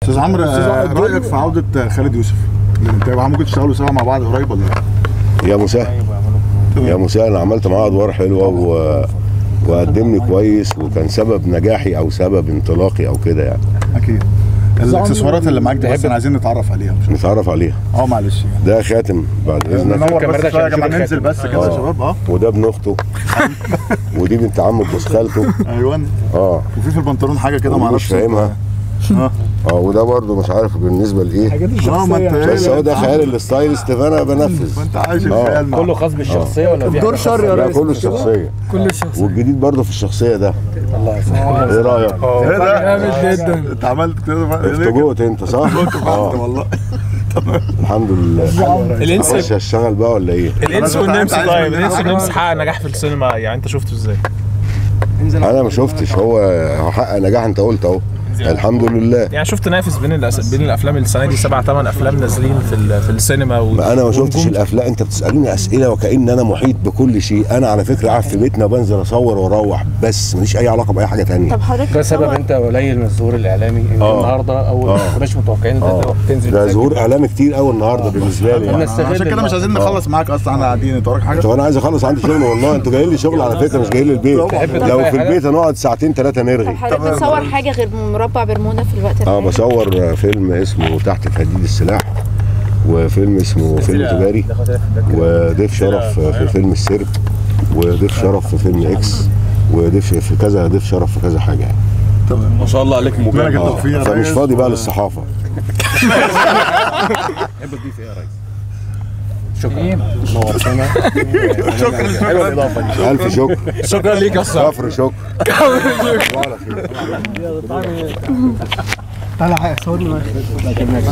استاذ عمرو، رايك في عوده خالد يوسف للانتاج؟ ممكن تشتغلوا سوا مع بعض قريب ولا لا؟ يا مسهل يا مسهل، انا عملت معاه ادوار حلوه وقدمني كويس، وكان سبب نجاحي او سبب انطلاقي او كده يعني. اكيد. الاكسسوارات اللي معاك دي بس عايزين نتعرف عليها. نتعرف عليها. معلش ده خاتم بعد اذنك. نور بس شويه يا جماعه، ننزل بس كده يا شباب. وده ابن اخته ودي بنت عم جوز خالته. ايوه. وفي البنطلون حاجه كده ما اعرفش مش فاهمها. وده برضه مش عارف بالنسبه لايه. حاجات الشخصيه بس هو ده خيال الستايلست، فانا بنفذ. انت عايش الخيال كله خاص بالشخصيه ولا في دور شر يا لا، ريس؟ كله الشخصيه. كل الشخصيه. والجديد برضه في الشخصيه ده. الله يسلمك. ايه رايك؟ ايه ده؟ جامد جدا. انت عملت كده افتجوت انت صح؟ والله. الحمد لله. الانس مش هشتغل بقى ولا ايه؟ الانس والنمس. طيب الانس والنمس حقق نجاح في السينما، يعني انت شفته ازاي؟ انا ما شفتش، هو حقق نجاح انت قلت اهو. الحمد لله. يعني شفت تنافس بين الافلام السنه دي 7 8 افلام نازلين في السينما انا ما شفتش الافلام. انت بتسالني اسئله وكأن انا محيط بكل شيء. انا على فكره قاعد في بيتنا بنزل اصور واروح بس، ماليش اي علاقه باي حاجه ثانيه. طب حضرتك ده سبب انت قليل من الظهور الاعلامي النهارده، او ما كناش متوقعين تنزل؟ ده ظهور اعلامي كتير قوي النهارده بالنسبه لي. عشان كده مش عايزين نخلص معاك اصلا، احنا قاعدين. انت وراك حاجه؟ طب انا عايز اخلص، عندي شغل والله. انتوا جايين لي شغل على فكره، مش جايين لي البيت. لو في البيت هنقعد ساعتين 3 نرغي. طب حضرتك بتصور حاجه غير مربع برمودا في الوقت الحالي؟ بصور فيلم اسمه تحت تهديد السلاح، وفيلم اسمه فيلم تجاري، وضيف شرف في فيلم السرب، وضيف شرف في فيلم اكس، وضيف في كذا، ضيف شرف في كذا حاجه يعني. تمام. ما شاء الله عليك مبارك. فمش فاضي بقى للصحافه. تحب تضيف ايه يا ريس؟ شكرا، نورتنا. شكرا. حلوه الاضافه دي. الف شكر. شكرا ليك يا استاذ. كفر شكر. تعالى صورني.